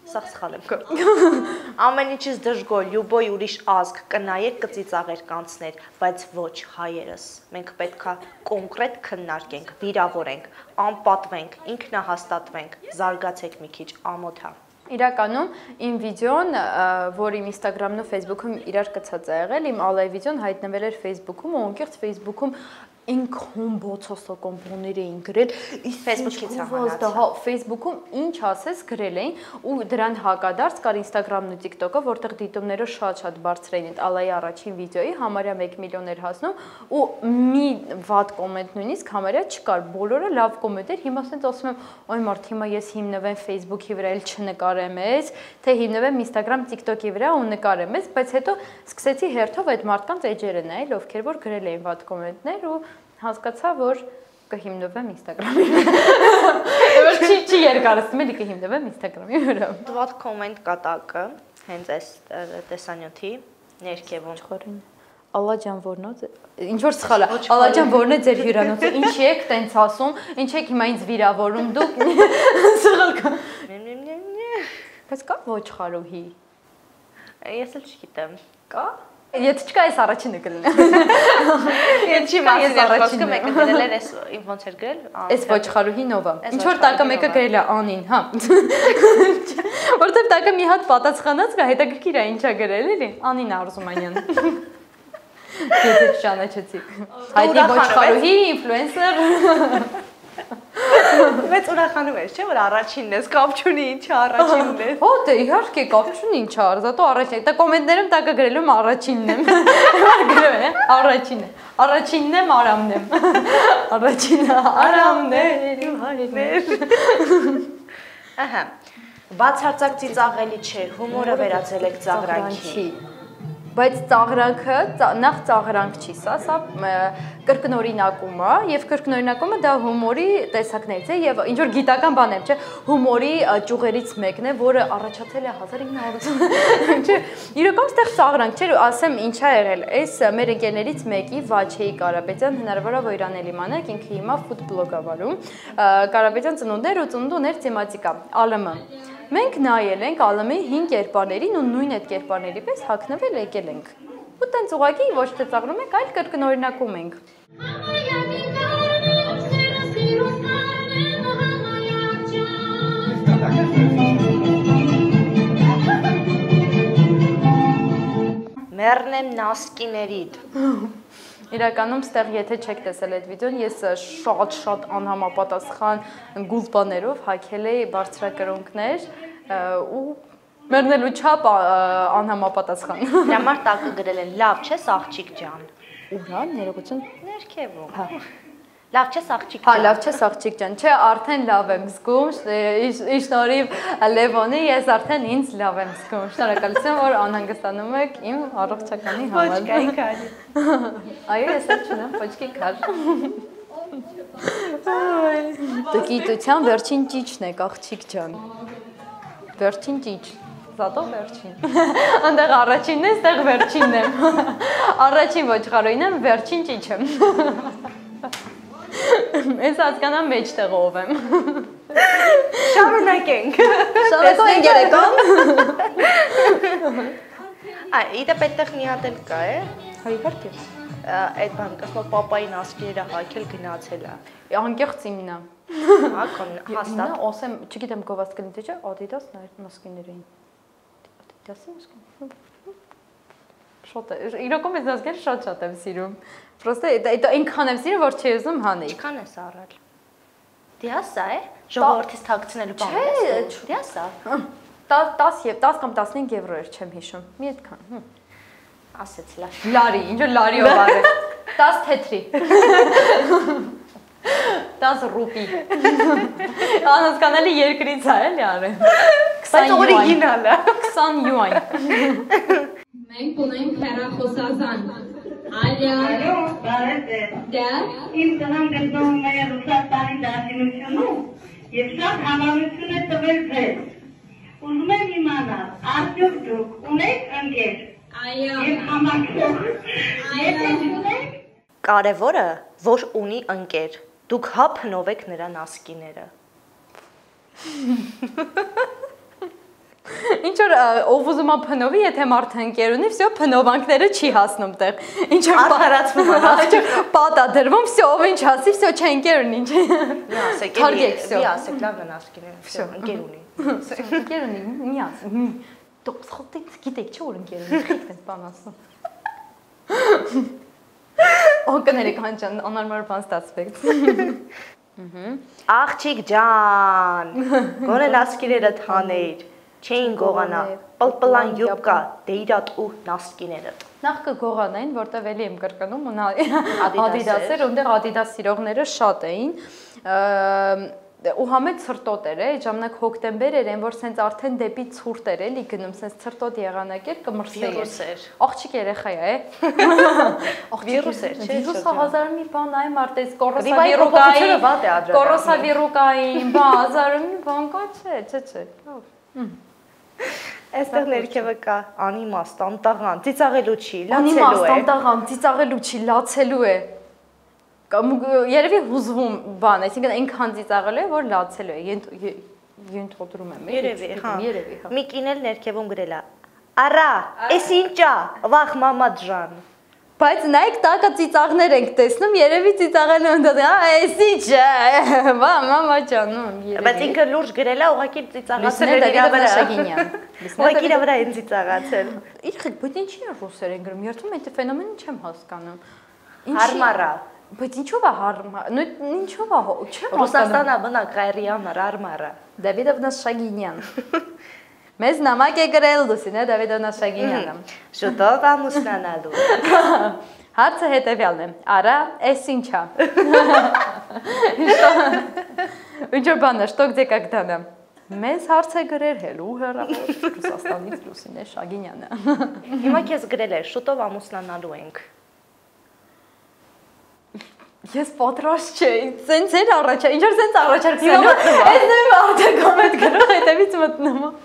Սա սխալ եմ կը։ Ամեն ինչից դժգոհ, լյուբոյ ուրիշ ազգ կնայեր կծիծաղեր կանցներ, բայց ոչ հայերս։ Մենք պետքա կոնկրետ քննարկենք, վիրավորենք, անպատվենք, ինքնահաստատվենք, զարգացեք մի քիչ ամոթա։ Իրականում իմ վիդեոն, որ իմ Instagram-ն ու Facebook-ում իրար կցած է եղել, իմ ալայի վիդեոն հայտնվել էր Facebook-ում ու անկեղծ Facebook-ում ինքն բոցոսական բաներ էին գրել, իսկ Facebook-ից հանած։ Facebook-ում ինչ ասես գրել էին ու դրան հակադարձ կար Instagram-ն ու TikTok-ը, որտեղ դիտումները շատ-շատ բարձր էին այդ ալայի առաջին վիդեոյի, համարյա մեկ միլիոն էր հասնում ու մի վատ կոմենտ նույնիսկ համարյա չկար, բոլորը լավ կոմենտ էր, հիմա ասենց ասում եմ, օй մարդ, հիմա ես հիմնվեմ Facebook-ի վրա, էլ չնկարեմ ես, թե հիմնվեմ Instagram, TikTok-ի վրա ու նկարեմ ես, բայց հետո սկսեցի հերթով այդ մարդկանց էջերը նայել, ովքեր որ գրել էին վատ կոմենտներ ու հասկացա, որ կհիմնվեմ Instagram-ի վրա։ Որ չի չի երկարացնում, էլի կհիմնվեմ Instagram-ի վրա։ Վատ կոմենտ կատակը հենց այս տեսանյութի ներքևում Չխորին։ Ալլա ջան, որն է։ Ինչ որ սխալ է։ Ալլա ջան, որն է ձեր հյուրանոցը։ Ինչ եք տենց ասում, ինչ եք հիմա ինձ վիրավորում դուք։ Սխալ կա։ Բայց կա ոչխարուհի։ Ես էլ չգիտեմ։ Կա։ Եթե չկա, ես առաջինը կլինեմ։ Եթե չի մասի առաջինը մեկը գրել էր, այս ոնց էր գրել։ Այս ոչխարուհի նովա։ Ինչ որ տակը մեկը գրել է Անին, հա։ Որտեվ տակը մի հատ պատասխանած կա, հետաքրքիր է ինչա գրել էլի։ Անին Արզումանյան։ Եթե ճանաչեցիք։ Հայտնի ոչխարուհի, ինֆլուենսեր։ Բայց ուրախանում ես, չէ՞ որ առաջինն ես, կապ չունի ինչ առաջինն է։ Հո դե իհարկե կապ չունի ինչ ար, զատո առաջին։ Դա կոմենտներում տակը գրել եմ առաջինն եմ։ Գրել է, առաջինն է։ Առաջինն եմ, Արամն եմ։ Առաջինը Արամն է, ու հայրն։ Ահա։ Բացարձակ ծիծաղելի չէ, հումորը վերածել եք ծաղրանքի։ Բայց ծաղրանքը նախ ծաղրանք չի, սա սա կրկնօրինակում է եւ կրկնօրինակումը դա հումորի տեսակներից է եւ ինչ որ գիտական բան է, չէ՞, հումորի ճյուղերից մեկն է, որը առաջացել է հազար ինը հարյուր, չէ՞։ Իրական ստեղ ծաղրանք չէ, ասեմ ինչա եղել։ Այս մեր ընկերներից մեկի Վաչեի Կարապետյան, հնարավոր է որ իրան էլ իմանաք, ինքը հիմա ֆուդ բլոգ է վարում։ Կարապետյան ծնունդներ ու ծնունդ ուներ թեմատիկա ԱԼՄ։ Մենք նայել ենք ԱԼՄ-ի հինգ կերպարներին ու նույն այդ կերպարների պես հագնվել եկել ենք։ Ու տենց ուղղակի ոչ թե ծաղրում ենք, այլ կրկնօրինակում ենք։ Մեռնեմ նասկիներիդ։ Իրականում ստեղ եթե չեք տեսել այդ վիդեոն, ես շատ-շատ անհամապատասխան գուլպաներով հագել էի բարձրակրունկներ ու մեռնելու չափ անհամապատասխան։ Դրա համար տակը գրել են լավ չէ աղջիկ ջան։ Ուրա, ներողություն։ Ներքևում։ Հա։ Լավ չէ աղջիկ ջան։ Հա, լավ չէ աղջիկ ջան։ Չէ, արդեն լավ եմ զգում։ Շնորհիվ Լևոնի ես արդեն ինձ լավ եմ զգում։ Շնորհակալություն, որ անհանգստանում եք իմ առողջականի համար։ Ոչկայի քարի։ Այո, ես էլ չունեմ ոչկի քար։ Դու գիտության վերջին ճիճն եք, աղջիկ ջան։ Վերջին ճիճ։ Զատո վերջին։ Այնտեղ առաջինն է, այստեղ վերջինն եմ։ Առաջին ոչխարույն եմ, վերջին ճիճ եմ։ Ես հասկանամ մեջտեղով եմ։ Շարունակենք։ Շարունակենք երեկոն։ Այ, իդեպ այդտեղ մի հատ էլ կա, է։ Հա, իհարկե։ Այդ բանը կասում պապայի նասկիները հագել գնացել է։ Անկեղծ իմնա։ Հա, հաստատ։ Ասեմ, չգիտեմ գովաստ կլինի թե չէ, Adidas նասկիներ էին։ Adidas-ի նասկին։ Շատ է, իրոքում ես նասկիները շատ-շատ եմ սիրում։ Պրոստը այդ այնքան եմ սիրում, որ չի ուզում հանել։ Ինչքան ես առել։ Դիասա է։ Ժողովրդից թաքցնելու բան է։ Դիասա։ դես եւ դես կամ տասնհինգ եվրո էր, չեմ հիշում։ Մի այդքան։ Ասեց լավ։ Լարի, ինչ որ լարիով արել։ դես թեթրի։ դես ռուպի։ Անհասկանալի երկրից է էլի արել։ Բայց օրիգինալ է։ քսան յուան։ Մենք ունենք հեռախոսազան։ Ալո։ Դա իմ տղան գտնվում է Ռուսաստանի դաշինությունում եւ շատ համառություն է տվել ձեզ։ Ուզում եմ իմանալ, արդյոք դուք ունեք ընկեր։ այո։ Եվ համակարգ։ Այո։ Կարևորը, որ ունի ընկեր։ Դուք հա փնովեք նրա նասկիները։ Ինչ որ ով ուզում է փնովի, եթե մարդը ընկեր ունի, всё փնովանքները չի հասնում տեղ։ Ինչ որ Արարացվում է, պատա դրվում, всё ով ինչ ասի, всё չէ ընկեր ունի, ինչ։ Մի ասեք, մի ասեք, լավ նասկին, всё, ընկեր ունի։ Ընկեր ունի, մի ասի։ Դուք սխալտեք, գիտեք չէ որ ընկեր ունի, քիքն բան ասում։ Օկներեք հանճան, անարմար բան ստացվեց։ Աղջիկ ջան, գոնե նասկիները թաներ, չէին գողանա, պլպլան յուբկա, դեյրատ ու նասկիները։ Նախ կգողանային, որտեվ էլի եմ կրկնում, Adidas-էր, ունդեղ Adidas սիրողները շատ էին։ Ու համետ ցրտոտ էր, այդ ժամանակ հոկտեմբեր էր, այն որ սենց արդեն դեպի ցուրտ էր էլի գնում, սենց ցրտոտ եղանակ էր, կմրսեի։ Վիրուս էր։ Աղջիկ երեխա է։ Վիրուս էր, չէ՞։ Վիրուսը հազար մի բան այ մարդես Վիրուկային, կորոսավիրուկային, բա հազար մի բան կա, չէ, չէ, չէ։ Այստեղ ներքևը կա անիմաստ, անտաղան, ծիծաղելու չի, լացելու է։ Անիմաստ, անտաղան, ծիծաղելու չի, լացելու է։ Երևի հուզվում բան, այսինքն այնքան ծիծաղելու է, որ լացելու է, ենթադրում եմ։ Երևի, հա։ Մի կինել ներքևում գրել է։ Արա, էս ինչա, վախ մամա ջան։ Բայց նայեք տակը ծիծաղներ ենք տեսնում, երևի ծիծաղելու են դատի, ա, էս ինչ է, վա, մամա ջան, երևի։ Բայց ինքը լուրջ գրել է, ուղղակի ծիծաղացել է իր վրա։ Ուղղակի իր վրա են ծիծաղացել։ Իրխեք, բայց ինչի է ռուսերեն գրում, երթում այդ ֆենոմենը չեմ հասկանում։ Հարմարա։ Բայց ինչով է հարմար, նույն ինչով է, չեմ հասկանում։ Ռուսաստանա բնակ հայրիամար, հարմարա։ Դավիդովնա Շագինյան։ Մեզ նամակ է գրել Լուսինե Դավիդովնա Շագինյանը։ Շուտով ամուսնանալու։ Հարցը հետևյալն է. Արա, էս ինչա։ Ինչ որ բան է, что где когда նա։ Մեզ հարց է գրել հելու հեռավոր Ռուսաստանից Լուսինե Շագինյանը։ Հիմա քեզ գրել է, շուտով ամուսնանալու ենք։ Ես պատրաստ չէի, սենց էր առաջա, ինչ որ սենց առաջարկում եմ, այս նույն մարդը կոմենտ գրում, հետևից մտնում է։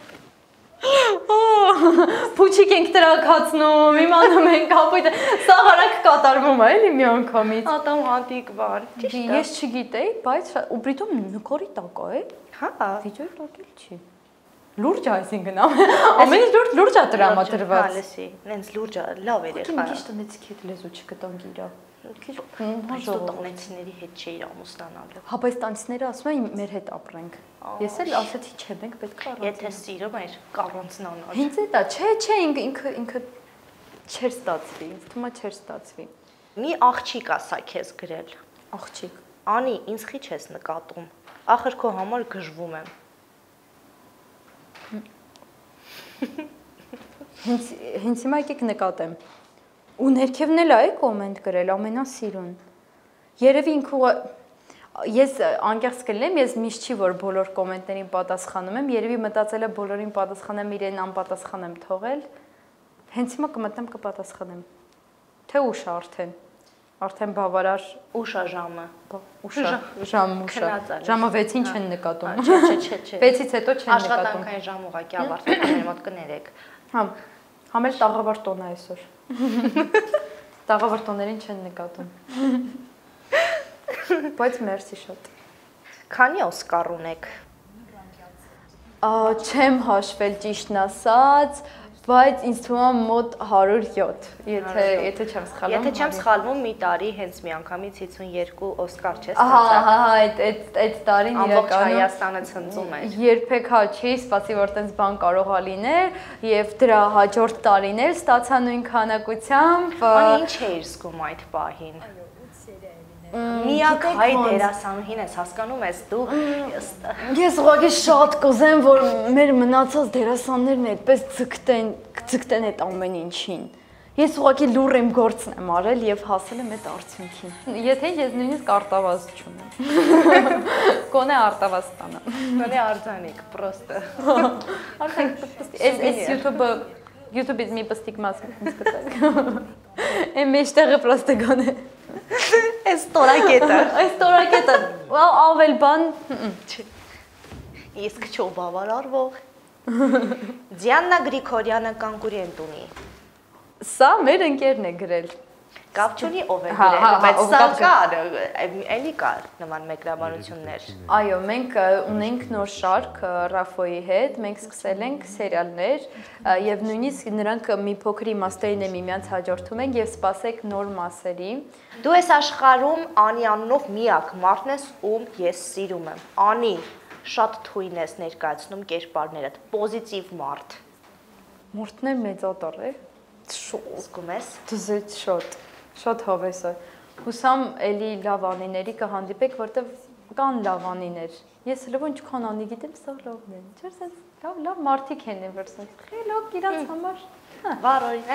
Փուչիկ ենք տրակացնում, իմանում ենք կապույտը, սաղ արագ կատարվում է, էլի մի անգամից։ Ատամ հատիկ բան, ճիշտ է։ Ես չգիտեի, բայց ու պրիտոմ նկարի տակ է, հա, վիդեոյի տակ էլ չի։ Լուրջ է, այսինքն ամեն ինչ լուրջ է տրամադրված։ Հա, լսի, նենց լուրջ է, լավ էր եղա։ Քիչ տնեցիք հետ լեզու չգտանք իրա։ Քիչ տանեցիների հետ չէի ամուսնանալու։ Հա, բայց տանցիները ասում են մեր հետ ապրենք։ Ես էլ ասացի չէ, մենք պետք է առանձնանանք։ Եթե սիրում էր, կառանձնանալ։ Հենց էտա, չէ, չէ, ինքը ինքը չեր ստացվի, ինձ թվում է չեր ստացվի։ Մի աղջիկ ասա քեզ գրել։ Աղջիկ։ Անի, ինձ խի չես նկատում։ Ախր քո համար գժվում եմ։ Հենց հենց հիմա եկեք նկատեմ։ Ու ներքևն էլ է կոմենտ գրել ամենասիրուն։ Երևի ինքը ես անկեղծ կլինեմ, ես միշտ չի որ բոլոր կոմենտներին պատասխանում եմ, երևի մտածել է բոլորին պատասխանեմ, իրեն անպատասխան եմ թողել։ Հենց հիմա կմտնեմ կպատասխանեմ։ Թե ուշ է արդեն։ Արդեն բավարար ուշա ժամը։ Ուշա, ժամ ուշա։ Ժամը վեցին չեն նկատում։ Չէ, չէ, չէ, չէ։ վեցից հետո չեն նկատում։ Աշխատանքային ժամ ուղղակի ավարտվում մոտ կներեք։ Հա, համել տաղավար տոն է այսօր։ Տաղավար տոներին չեն նկատում։ Բայց մերսի շատ։ Քանի Օսկար ունեք։ Չեմ հաշվել ճիշտն ասած, բայց ինձ թվում է մոտ հարյուր յոթ, եթե եթե չեմ սխալվում։ Եթե չեմ սխալվում, մի տարի հենց մի անգամից հիսունյոթ Օսկար չես ստացել։ Ահա, հա, այդ այդ այդ տարին իրականում ամբողջ Հայաստանը ցնծում էր։ Երբեք հա չի, սպասի որ տենց բան կարող է լինել, եւ դրա հաջորդ տարին էլ ստացա նույն քանակությամբ։ Անի ինչ էիր զգում այդ պահին։ Միակ հայ դերասանուհին ես, հասկանում ես դու։ Ես ուղղակի շատ կուզեմ, որ մեր մնացած դերասաններն այդպես ցկտեն, ցկտեն այդ ամեն ինչին։ Ես ուղղակի լուր եմ գործն եմ արել եւ հասել եմ այդ արդյունքին։ Եթե ես նույնիսկ արտավազ չունեմ։ Կոնե արտավազ ստանամ։ Կոնե արձանիկ, պրոստը։ Արդեն էս էս YouTube-ը YouTube-ից մի պստիկ մաս սկսած։ Եմ մեջտեղը պրոստը գոնե։ Այս տորակետը։ Այս տորակետը, ավել բան, չէ։ Իսկ չո բավարարվող։ Դիանա Գրիգորյանը կոնկուրենտ ունի։ Սա մեր ընկերն է գրել։ Կապ չունի ով է գրել, բայց սա կար, էլի կար նման մեկնաբանություններ։ Այո, մենք ունենք նոր շարք Ռաֆոյի հետ, մենք սկսել ենք սերիալներ եւ նույնիսկ նրանք մի փոքր իմաստերին է միմյանց հաջորդում են եւ սպասեք նոր մասերի։ Դու ես աշխարհում Անի անունով միակ մարդն ես, ում ես սիրում եմ։ Անի, շատ թույն ես ներկայացնում կերպարներդ, պոզիտիվ մարդ։ Մորթն է մեծատար է։ Շոտ զգում ես։ Դուզետ շոտ։ Շատ հավես է։ Հուսամ էլի լավ անիների կհանդիպեք, որտեվ կան լավ անիներ։ Ես հələ ինչքան անի գիտեմ, սա լավն է։ Չէ՞, ասես լավ, լավ մարդիկ են վերսած։ Խելոք իրանց համար։ Վարորին։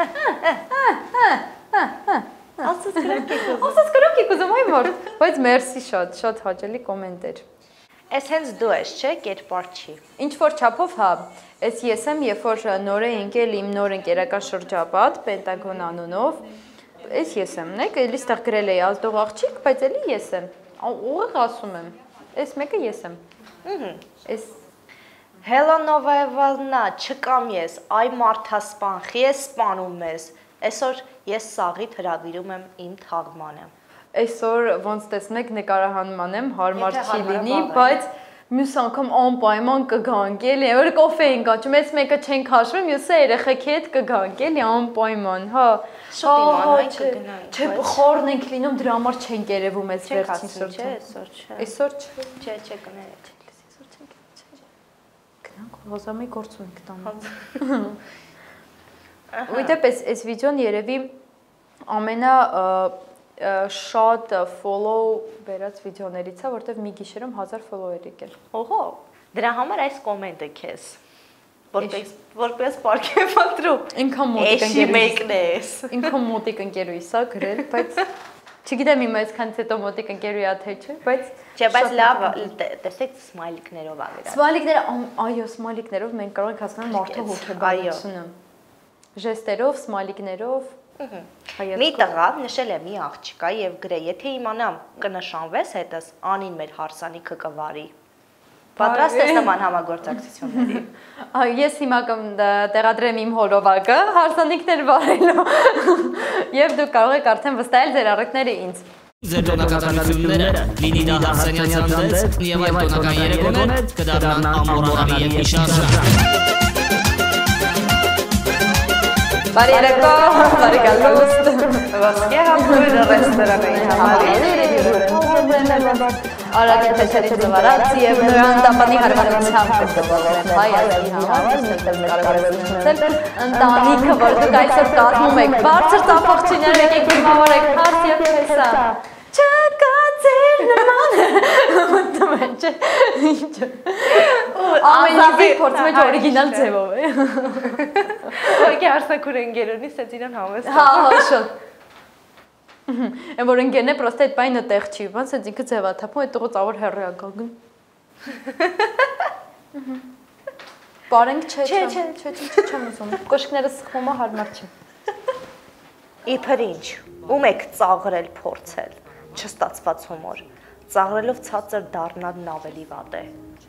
Ասած գրոք եք ուզում։ Ասած գրոք եք ուզում, այ որ, բայց մերսի շատ, շատ հաճելի կոմենտեր։ Էս հենց դու ես, չէ, կերպար չի։ Ինչ որ չափով, հա, էս ես եմ, երբ որ նոր է ընկել իմ նոր ընկերական շրջապատ, Պենտագոն անունով, էս ես եմ, նեք, էլի ստեղ գրել էի ազդող աղջիկ, բայց էլի ես եմ, ուղիղ ասում եմ, էս մեկը ես եմ։ Էս Հելո Նովայևալնա, չկամ ես, այ մարդասպան, խի ես սպանում ես, այսօր ես սաղիթ հրավիրում եմ իմ թաղմանը։ Այսօր ոնց տեսնեք նկարահանման եմ, հարմար չի լինի, բայց մյուս անգամ անպայման կգանք, էլի, որ կոֆե ենք աճում, այս մեկը չենք հաշվում, մյուսը երեխեքի հետ կգանք, էլի, անպայման, հա։ Շուտ իմանալ կգնանք։ Չէ, խորն ենք լինում, դրա համար չենք երևում այս վերջին սրտը։ Այսօր չէ։ Չէ, չէ, կներեք։ Այսօր չենք։ Գնանք, հազամի գործ ունենք տանում։ Ուիտեպ այս վիդեոն երևի ամենա շատ follow վերած վիդեոներից է, որտեվ մի գիշերում հազար follower եկել։ Օհո, դրա համար այս կոմենտը քեզ։ Որպես որպես պարկե ֆատրում։ Ինքան մոտիկ ընկերուհիս։ Էշի մեկն ես։ Ինքան մոտիկ ընկերուհիս է գրել, բայց չգիտեմ իմ այսքանից հետո մոտիկ ընկերուհի է թե չէ, բայց չէ, բայց լավ, տեսեք սմայլիկներով ա վերա։ Սմայլիկները, այո, սմայլիկներով մենք կարող ենք հասկանալ մարդու հոգեբանությունը։ Ժեստերով, սմայլիկներով Մի տղա նշել է մի աղջկա եւ գրե, եթե իմանամ կնշանվես հետս, Անին մեր հարսանիքը կվարի։ Պատրաստ ես նման համագործակցությունների։ Այո, ես հիմա տեղադրեմ իմ հոլովակը հարսանիքներ վարելու եւ դուք կարող եք արդեն վստահել ձեր առիթները ինձ։ Ձեր տոնակատարությունները, լինի դա հարսանյաց հանդես եւ այլ տոնական երեկոներ կդառնան ամորալի եւ հիշարժան։ Բարի երեկո, բարի գալուստ։ Ոսկե համբուրգը ռեստորանի Արագ թեթերի զվարած եւ նրան տապանի հարմարությամբ կտովագրեն հայ ազգի համար, կարող եք ունեցել ընտանիքը, որ դուք այսօր կազմում եք, բարձր ծափողջիներ եկեք դիմավորեք հարց եւ փեսա։ Չկա ձեր նման։ Ոնտում է, չէ։ Ամենիզի փորձում եք օրիգինալ ձևով է։ Ոքի հարսակուր ընկերունի սեծ իրան համեստ։ Հա, հա, շատ։ Են որ ընկերն է, պրոստը այդ պայնը տեղ չի, ոնց էց ինքը ձև է թափում, այդ տողը ծավոր հեռի է գագն։ Բարենք չէ, չէ, չէ, չէ, չէ, չեմ ուզում, կոշկները սխվում է հարմար չի։ Իբր ինչ, ում եք ծաղրել փորձել, չստացված հումոր, ծաղրելով ցածր դառնալն ավելի վատ է։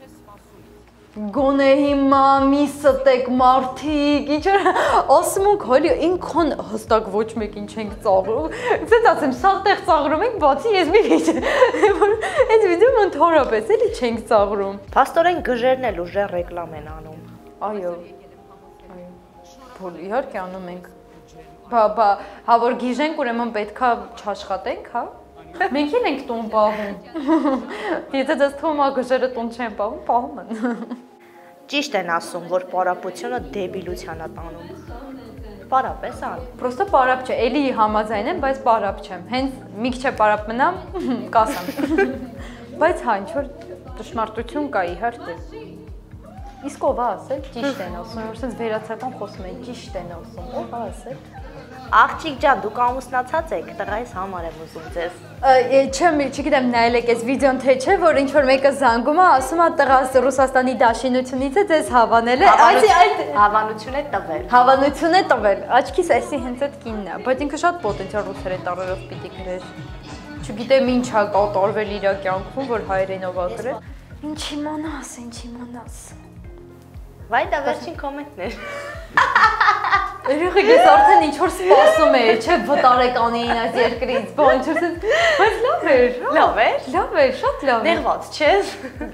Գոնե հիմա մի ստեք մարդիկ, ինչ որ ասում ենք հոլի ինքան հստակ ոչ մեկին չենք ծաղրում։ Ցած ասեմ, սաղ տեղ ծաղրում ենք, բացի ես մի վիճ։ Այս վիդեոն ընդհանրապես էլի չենք ծաղրում։ Փաստորեն գժերն էլ ուժեղ ռեկլամ են անում։ Այո։ Այո։ Բոլ իհարկե անում ենք։ Բա բա, հա որ գիժենք, ուրեմն պետքա չաշխատենք, հա։ Մենք էլ ենք տուն պահում։ Եթե դες թվում է գժերը տուն չեն պահում, պահում են։ Ճիշտ են ասում, որ պարապությունը դեբիլության է տանում։ Պարապ ես ան։ Պրոստը պարապ չէ, էլի համաձայն եմ, բայց պարապ չեմ։ Հենց մի քիչ պարապ մնամ, կասեմ։ Բայց հա, ինչ որ ճշմարտություն կա իհարկե։ Իսկ ով է ասել, ճիշտ են ասում, որ sense վերացական խոսում են, ճիշտ են ասում, ով է ասել։ Աղջիկ ջան, դուք ամուսնացած եք, տղայիս համար եմ ուզում ձեզ։ Չեմ, չգիտեմ նայել եք այս վիդեոն թե չէ, որ ինչ որ մեկը զանգում է, ասում է տղաս Ռուսաստանի դաշինությունից է ձեզ հավանել է, այդ հավանություն է տվել։ Հավանություն է տվել։ Աչքիս էսի հենց այդ կինն է, բայց ինքը շատ պոտենցիալ ռուսերեն տառերով պիտի գրեր։ Չգիտեմ ինչ է կատարվել իր կյանքում, որ հայերենով է գրել։ Ինչ իմանաս, ինչ իմանաս։ Վայ դա վերջին կոմենտն էր։ Երեխեք ես արդեն ինչ որ սպասում էի, չէ՞ վտարեկանին այս երկրից, բան ինչ որ բայց լավ էր, լավ էր, լավ էր, շատ լավ էր։ Նեղված չես։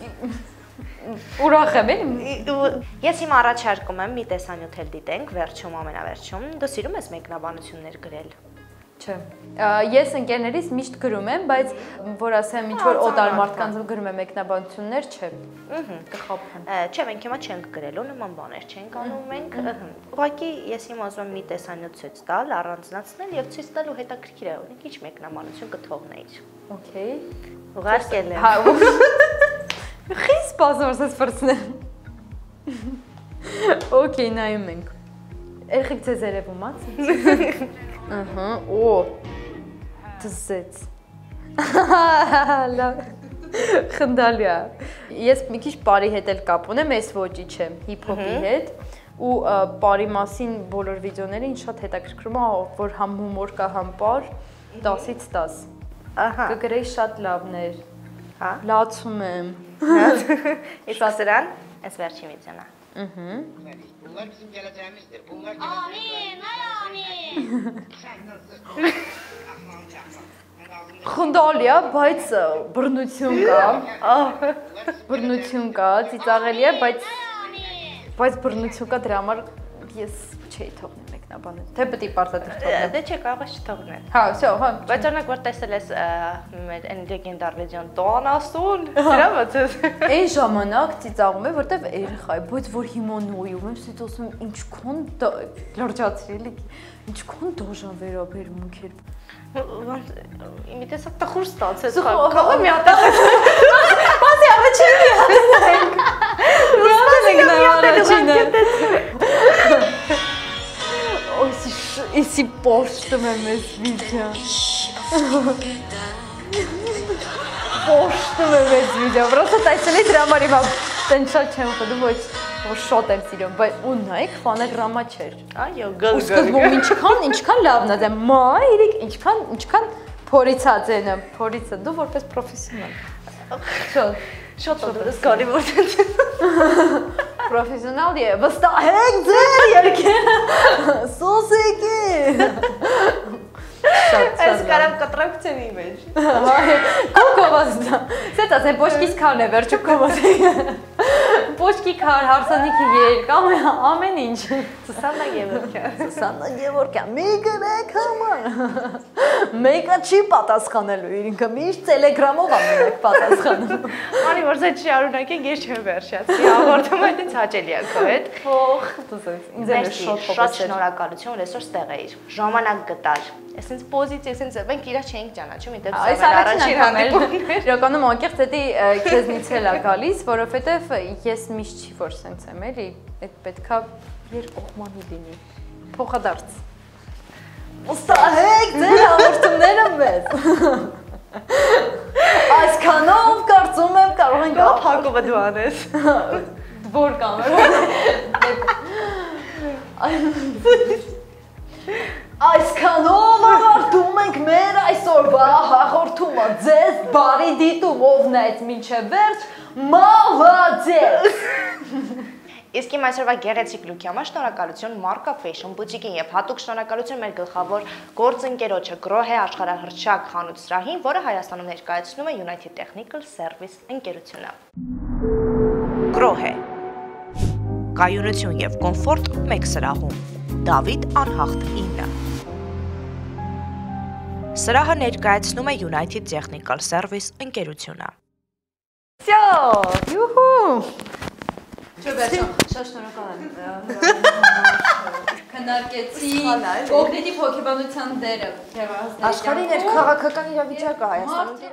Ուրախ եմ, Ես հիմա առաջարկում եմ մի տեսանյութ էլ դիտենք, վերջում ամենավերջում։ Դու սիրում ես մեկնաբանություններ գրել։ Չէ։ Ես ընկերներից միշտ գրում եմ, բայց որ ասեմ ինչ որ օտար մարդկանց գրում եմ մեկնաբանություններ, չէ։ Ահա, կխափեմ։ Չէ, մենք հիմա չենք գրելու, նման բաներ չենք անում մենք։ Ուղղակի ես հիմա ուզում եմ մի տեսանյութ ցույց տալ, առանձնացնել եւ ցույց տալու հետաքրքիր է, ունենք ինչ մեկնաբանություն կթողնեիր։ Okay։ Ուղարկել եմ։ Հա։ Խիս սպասում ես ֆրցնել։ Okay, նայում ենք։ Երեխեք ձեզ երևում ա՞ց։ Ահա, օ։ Դզեց։ Լավ։ Խնդալի է։ Ես մի քիչ բարի հետ էլ կապ ունեմ, այս ոճի չեմ, հիփ-հոփի հետ, ու բարի մասին բոլոր վիդեոները ինձ շատ հետաքրքրում է, որ համ հումոր կա, համ բար, տասից տաս։ Ահա։ Կգրեի շատ լավներ։ Հա։ Լացում եմ։ Իսկ սրան, այս վերջին վիդեոն է։ Ահա։ Bunlar bizim geleceğimizdir. Bunlar Amin, amin. Խնդալի է, բայց բռնություն կա։ Բռնություն կա, ծիծաղելի է, բայց բայց բռնություն կա, դրա համար ես չէի թողնել մեկնաբանել։ Թե պետք է պարտադիր թողնել։ Դե չէ, կարող ես չթողնել։ Հա, всё, հա։ Բայց օրինակ որ տեսել ես մեր այն լեգենդար վիդեոն Տոնաստուն, դրա մոտ ես։ Այն ժամանակ ծիծաղում եմ, որտեվ երեխա է, բայց որ հիմա նոյում եմ, ասես ասում ինչքան լրջացրելի, ինչքան դաժան վերաբերմունք էր։ Իմի տեսակ տխուր ստացեց, կարող մի հատ Բացի առաջին մի հատ ենք։ Ուրախ ենք նա առաջինը։ Isi boştum emes video. Boştum emes video. Просто տեսել դրամարի բա տեն շատ չեմ խնդրում, ոչ որ շոտ եմ սիրում, բայց ու նայեք ֆանագրամա չէր։ Այո, գալ գալ։ Սկզբում ինչքան ինչքան լավն է, մա իրիկ ինչքան ինչքան փորիցած են, փորիցը դու որպես պրոֆեսիոնալ։ Շատ շատ զգալի որ Պրոֆեսիոնալ է, վստահեք ձեր երկերը, սոսեկի։ Այս կարամ կտրակցենի մեջ։ Կոկովաս դա։ Սետ ասեն, պոշկիս քարն է վերջում կովաս։ Պոշկի քար, հարսանիքի երկամ, ամեն ինչ։ Սուսաննա Գևորգյան։ Սուսաննա Գևորգյան, մի գրեք համար։ Մեկը չի պատասխանելու ինքը, միշտ տելեգրամով ամենակ պատասխանում։ Անի որ զետ չի արունակենք, ես չեմ վերջացի, աղորդում այդ ինձ հաճելի է քո հետ։ Փող, դուզես, ինձ էլ շատ շատ շնորհակալություն, որ այսօր ստեղ էիր, ժամանակ գտար։ Այսինքն պոզիցիա, այսինքն մենք իրար չենք ճանաչում, իդեպ սա առաջին հանդիպումն է։ Իրականում անկեղծ էդի քեզնից էլ է գալիս, որովհետև ես միշտ չի որ սենց եմ էլի, այդ պետքա երկկողմանի լինի։ Փոխադարձ։ Ուստահեք ձեր հաղորդումները մեզ։ Այսքանով կարծում եմ կարող ենք Գոհ Հակոբը դու անես։ Որ կամերա։ Այսքանով ավարտում ենք մեր այսօրվա հաղորդումը, ձեզ բարի դիտումով նայեց մինչև վերջ, մալադեց։ Իսկ իմ այսօրվա գեղեցիկ լուքի համար շնորհակալություն Marka Fashion Boutique-ին եւ հատուկ շնորհակալություն մեր գլխավոր գործընկերոջը Grohe աշխարհահռչակ խանութ սրահին, որը Հայաստանում ներկայացնում է United Technical Service ընկերությունը։ Grohe Կայունություն եւ կոմֆորտ մեկ սրահում։ Դավիթ Անհախտ ինը Սրահը ներկայացնում է United Technical Service ընկերությունը։ Всё, յուհու։ Շատ շնորհակալ եմ։ Քննարկեցի կոգնիտիվ հոգեբանության դերը։ Աշխարհի ներքաղաքական իրավիճակը Հայաստանում